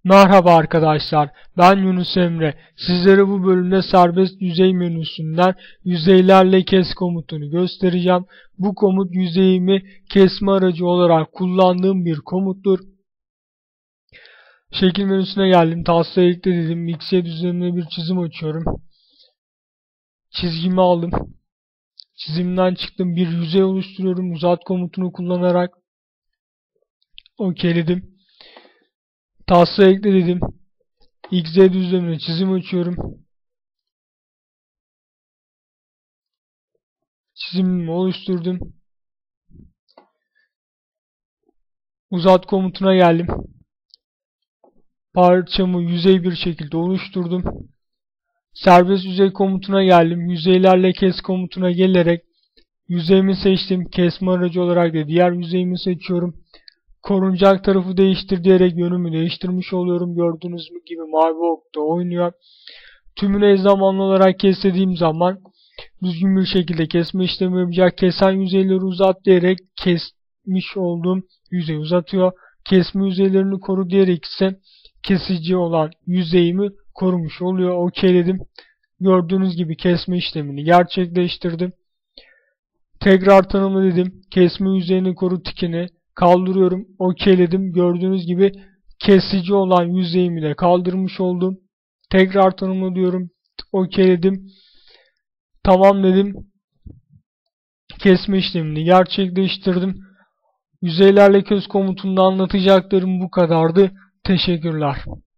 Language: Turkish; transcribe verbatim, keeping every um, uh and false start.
Merhaba arkadaşlar, ben Yunus Emre. Sizlere bu bölümde serbest yüzey menüsünden yüzeylerle kes komutunu göstereceğim. Bu komut yüzeyimi kesme aracı olarak kullandığım bir komuttur. Şekil menüsüne geldim, taslaya ekle dedim. X'e düzenine bir çizim açıyorum. Çizgimi aldım. Çizimden çıktım, bir yüzey oluşturuyorum. Uzat komutunu kullanarak okeyledim. Taslaya ekle dedim. X Z düzlemine çizim açıyorum. Çizimimi oluşturdum. Uzat komutuna geldim. Parçamı yüzey bir şekilde oluşturdum. Serbest yüzey komutuna geldim. Yüzeylerle kes komutuna gelerek yüzeyimi seçtim. Kesme aracı olarak da diğer yüzeyimi seçiyorum. Korunacak tarafı değiştir diyerek yönümü değiştirmiş oluyorum. Gördüğünüz gibi mavi okta oynuyor. Tümüne zamanlı olarak kes dediğim zaman düzgün bir şekilde kesme işlemi yapacak. Kesen yüzeyleri uzat diyerek kesmiş olduğum yüzeyi uzatıyor. Kesme yüzeylerini koru diyerek ise kesici olan yüzeyimi korumuş oluyor. Okeyledim. Gördüğünüz gibi kesme işlemini gerçekleştirdim. Tekrar tanımla dedim. Kesme yüzeyini koru tikini kaldırıyorum. Okeyledim. Gördüğünüz gibi kesici olan yüzeyimi de kaldırmış oldum. Tekrar tanımla diyorum. Okeyledim. Tamam dedim. Kesme işlemini gerçekleştirdim. Yüzeylerle kes komutunda anlatacaklarım bu kadardı. Teşekkürler.